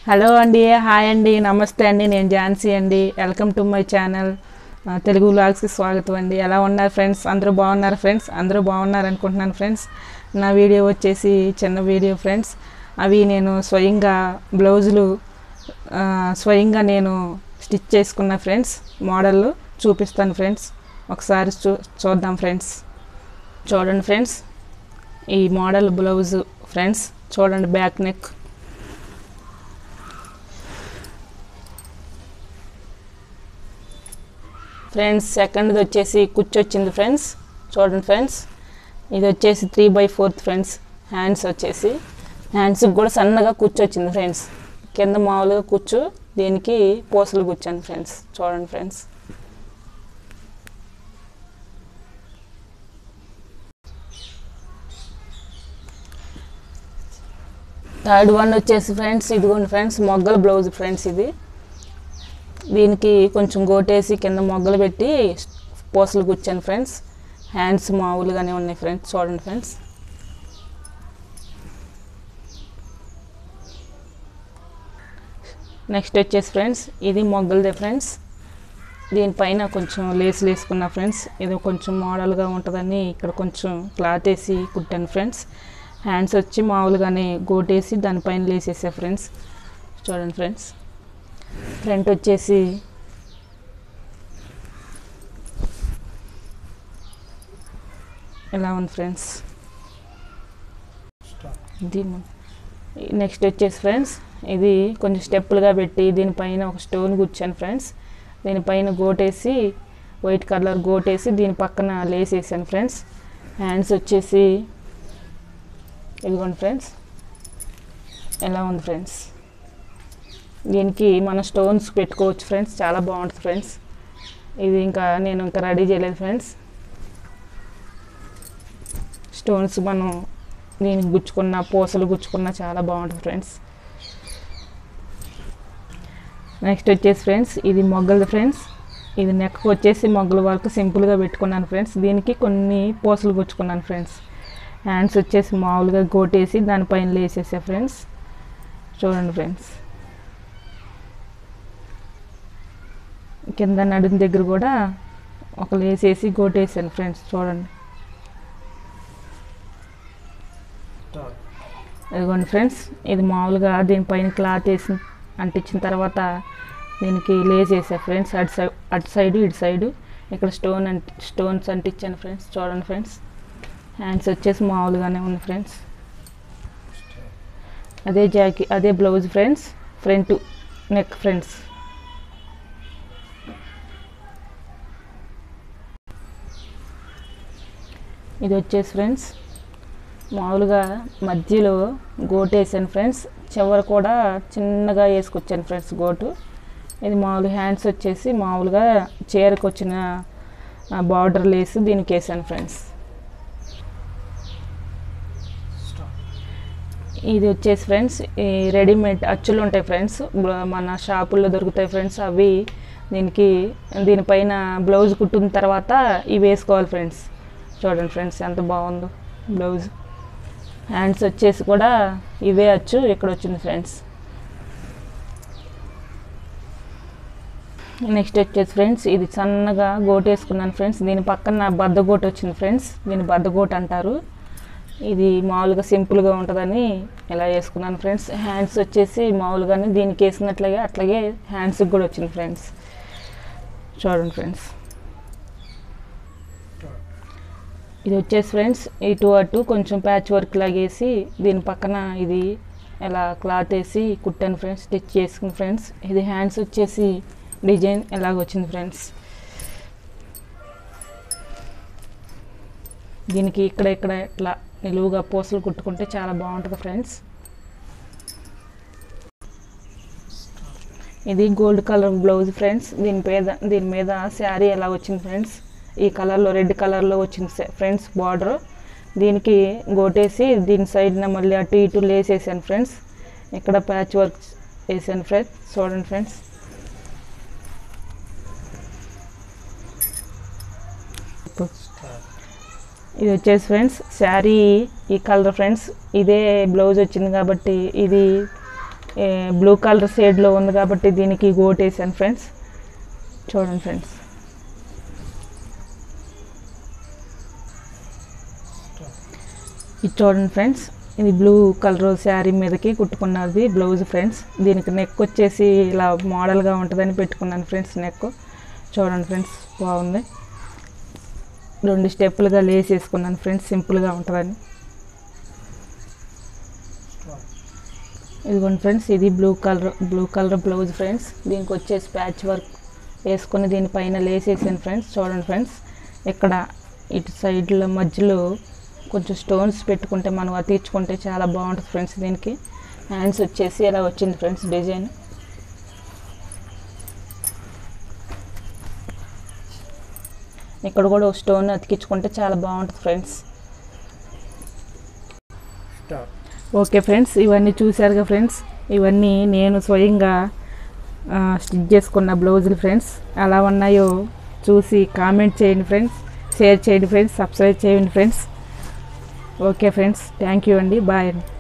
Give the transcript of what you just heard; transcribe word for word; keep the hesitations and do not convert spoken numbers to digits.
Hello అండి, hi అండి, నమస్తే అండి. నేను ఝాన్సీ అండి. Welcome to my channel Telugu వ్లాగ్స్కి స్వాగతం అండి. ఎలా ఉన్నారు ఫ్రెండ్స్? అందరూ బాగున్నారు ఫ్రెండ్స్? అందరూ బాగున్నారు అనుకుంటున్నాను ఫ్రెండ్స్. నా వీడియో వచ్చేసి చిన్న వీడియో ఫ్రెండ్స్. అవి నేను స్వయంగా బ్లౌజులు స్వయంగా నేను స్టిచ్ చేసుకున్న ఫ్రెండ్స్. మోడల్ చూపిస్తాను ఫ్రెండ్స్. ఒకసారి చూ చూద్దాం ఫ్రెండ్స్. చూడండి ఫ్రెండ్స్, ఈ మోడల్ బ్లౌజు ఫ్రెండ్స్. చూడండి, బ్యాక్ నెక్ ఫ్రెండ్స్. సెకండ్ది వచ్చేసి కుచ్చు వచ్చింది ఫ్రెండ్స్. చూడండి ఫ్రెండ్స్, ఇది వచ్చేసి three by fourth friends. Hands వచ్చేసి హ్యాండ్స్కి కూడా సన్నగా కుచ్చు వచ్చింది ఫ్రెండ్స్. కింద మామూలుగా కుచ్చు, దీనికి పూసలు కూర్చాను ఫ్రెండ్స్. చూడండి ఫ్రెండ్స్. థర్డ్ వన్ వచ్చేసి ఫ్రెండ్స్, ఇదిగోండి ఫ్రెండ్స్, మొగ్గల బ్లౌజ్ ఫ్రెండ్స్. ఇది దీనికి కొంచెం గోటేసి కింద మొగ్గలు పెట్టి పూసలు కూర్చాను ఫ్రెండ్స్. హ్యాండ్స్ మామూలుగానే ఉన్నాయి ఫ్రెండ్స్. చూడండి ఫ్రెండ్స్. నెక్స్ట్ వచ్చేసి ఫ్రెండ్స్, ఇది మొగ్గలదే ఫ్రెండ్స్. దీనిపైన కొంచెం లేస్ వేసుకున్నా ఫ్రెండ్స్. ఇది కొంచెం మోడల్గా ఉంటుందని ఇక్కడ కొంచెం క్లాత్ వేసి కుట్టాను ఫ్రెండ్స్. హ్యాండ్స్ వచ్చి మామూలుగానే గోటేసి దానిపైన లేసేసా ఫ్రెండ్స్. చూడండి ఫ్రెండ్స్. ఫ్రంట్ వచ్చేసి ఎలా ఉంది ఫ్రెండ్స్. దీని నెక్స్ట్ వచ్చేసి ఫ్రెండ్స్, ఇది కొంచెం స్టెప్పులుగా పెట్టి దీనిపైన ఒక స్టోన్ కూర్చాను ఫ్రెండ్స్. దీనిపైన గోటేసి వైట్ కలర్ గోటేసి దీని పక్కన లేస్ వేసాను ఫ్రెండ్స్. హ్యాండ్స్ వచ్చేసి ఇదిగోండి ఫ్రెండ్స్, ఎలా ఉంది ఫ్రెండ్స్. దీనికి మన స్టోన్స్ పెట్టుకోవచ్చు ఫ్రెండ్స్. చాలా బాగుంటుంది ఫ్రెండ్స్. ఇది ఇంకా నేను ఇంకా రెడీ చేయలేదు ఫ్రెండ్స్. స్టోన్స్ మనం దీనికి గుచ్చుకున్న పూసలు గుచ్చుకున్న చాలా బాగుంటుంది ఫ్రెండ్స్. నెక్స్ట్ వచ్చేసి ఫ్రెండ్స్, ఇది మొగ్గలు ఫ్రెండ్స్. ఇది నెక్ వచ్చేసి మొగ్గల వరకు సింపుల్గా పెట్టుకున్నాను ఫ్రెండ్స్. దీనికి కొన్ని పూసలు గుచ్చుకున్నాను ఫ్రెండ్స్. హ్యాండ్స్ వచ్చేసి మామూలుగా గోటేసి దానిపైన లేసేసా ఫ్రెండ్స్. చూడండి ఫ్రెండ్స్. కింద నడుం దగ్గర కూడా ఒక లేసేసి గోటేసాను ఫ్రెండ్స్. చూడండి. ఇదిగోండి ఫ్రెండ్స్, ఇది మామూలుగా దీనిపైన క్లాత్ వేసి అంటించిన తర్వాత దీనికి లేస్ వేసా ఫ్రెండ్స్. అటు సైడ్ అటు సైడు ఇటు సైడు ఇక్కడ స్టోన్ అంటి స్టోన్స్ అంటించాను ఫ్రెండ్స్. చూడండి ఫ్రెండ్స్. హ్యాండ్స్ వచ్చేసి మామూలుగానే ఉంది ఫ్రెండ్స్. అదే జాకీ అదే blouse friends. Front neck friends. ఇది వచ్చేసి ఫ్రెండ్స్, మామూలుగా మధ్యలో గోటు వేసాను ఫ్రెండ్స్. చివర కూడా చిన్నగా వేసుకొచ్చాను ఫ్రెండ్స్ గోటు. ఇది మామూలు హ్యాండ్స్ వచ్చేసి మామూలుగా చీరకు వచ్చిన బార్డర్ లేసి దీనికి వేసాను ఫ్రెండ్స్. ఇది వచ్చేసి ఫ్రెండ్స్, ఈ రెడీమేడ్ అచ్చులు ఉంటాయి ఫ్రెండ్స్, మన షాపుల్లో దొరుకుతాయి ఫ్రెండ్స్. అవి దీనికి దీనిపైన బ్లౌజ్ కుట్టిన తర్వాత ఇవి వేసుకోవాలి ఫ్రెండ్స్. చూడండి ఫ్రెండ్స్, ఎంత బాగుందో బ్లౌజ్. హ్యాండ్స్ వచ్చేసి కూడా ఇవే అచ్చు ఇక్కడ వచ్చింది ఫ్రెండ్స్. నెక్స్ట్ వచ్చేసి ఫ్రెండ్స్, ఇది సన్నగా గోటు వేసుకున్నాను ఫ్రెండ్స్. దీని పక్కన బద్దగోటు వచ్చింది ఫ్రెండ్స్. దీన్ని బద్దగోటు అంటారు. ఇది మామూలుగా సింపుల్గా ఉంటుందని ఇలా వేసుకున్నాను ఫ్రెండ్స్. హ్యాండ్స్ వచ్చేసి మామూలుగానే దీనికి వేసినట్లుగా అట్లాగే హ్యాండ్స్కి కూడా వచ్చింది ఫ్రెండ్స్. చూడండి ఫ్రెండ్స్. ఇది వచ్చేసి ఫ్రెండ్స్, ఇటు అటు కొంచెం ప్యాచ్ వర్క్ లాగేసి దీని పక్కన ఇది ఇలా క్లాత్ వేసి కుట్టాను ఫ్రెండ్స్. స్టిచ్ చేసుకుని ఫ్రెండ్స్. ఇది హ్యాండ్స్ వచ్చేసి డిజైన్ ఎలాగ వచ్చింది ఫ్రెండ్స్. దీనికి ఇక్కడ ఇక్కడ ఇట్లా నిలువుగా పూసలు కుట్టుకుంటే చాలా బాగుంటుంది ఫ్రెండ్స్. ఇది గోల్డ్ కలర్ బ్లౌజ్ ఫ్రెండ్స్. దీని మీద దీని మీద శారీ ఎలా వచ్చింది ఫ్రెండ్స్. ఈ కలర్లో రెడ్ కలర్లో వచ్చింది ఫ్రెండ్స్ బార్డర్. దీనికి గోటేసి దీని సైడ్న మళ్ళీ అటు ఇటు లేస్ వేసాను ఫ్రెండ్స్. ఇక్కడ ప్యాచ్ వర్క్ వేసాను ఫ్రెండ్స్. చూడండి ఫ్రెండ్స్. ఇది వచ్చేసి ఫ్రెండ్స్ శారీ ఈ కలర్ ఫ్రెండ్స్. ఇదే బ్లౌజ్ వచ్చింది కాబట్టి ఇది బ్లూ కలర్ షేడ్లో ఉంది కాబట్టి దీనికి గోట్ వేసాను ఫ్రెండ్స్. చూడండి ఫ్రెండ్స్, ఇది చూడండి ఫ్రెండ్స్, ఇది బ్లూ కలర్ శారీ మీదకి కుట్టుకున్నది బ్లౌజ్ ఫ్రెండ్స్. దీనికి నెక్ వచ్చేసి ఇలా మోడల్గా ఉంటుందని పెట్టుకున్నాను ఫ్రెండ్స్. నెక్ చూడండి ఫ్రెండ్స్, బాగుంది. రెండు స్టెప్పులుగా లేస్ వేసుకున్నాను ఫ్రెండ్స్, సింపుల్గా ఉంటుందని. ఇదిగోండి ఫ్రెండ్స్, ఇది blue colour blue colour blouse friends. దీనికి వచ్చేసి ప్యాచ్ వర్క్ వేసుకొని దీనిపైన లేస్ వేసాను ఫ్రెండ్స్. చూడండి ఫ్రెండ్స్, ఇక్కడ ఇటు సైడ్లో మధ్యలో కొంచెం స్టోన్స్ పెట్టుకుంటే మనం అతికించుకుంటే చాలా బాగుంటుంది ఫ్రెండ్స్. దీనికి హ్యాండ్స్ వచ్చేసి ఇలా వచ్చింది ఫ్రెండ్స్ డిజైన్. ఇక్కడ కూడా ఒక స్టోన్ అతికించుకుంటే చాలా బాగుంటుంది ఫ్రెండ్స్. ఓకే ఫ్రెండ్స్, ఇవన్నీ చూశారుగా ఫ్రెండ్స్. ఇవన్నీ నేను స్వయంగా స్టిచ్ చేసుకున్న బ్లౌజులు ఫ్రెండ్స్. ఎలా ఉన్నాయో చూసి కామెంట్ చేయండి ఫ్రెండ్స్, షేర్ చేయండి ఫ్రెండ్స్, సబ్స్క్రైబ్ చేయండి friends. Okay friends, thank you అండి, బాయ్ అండి.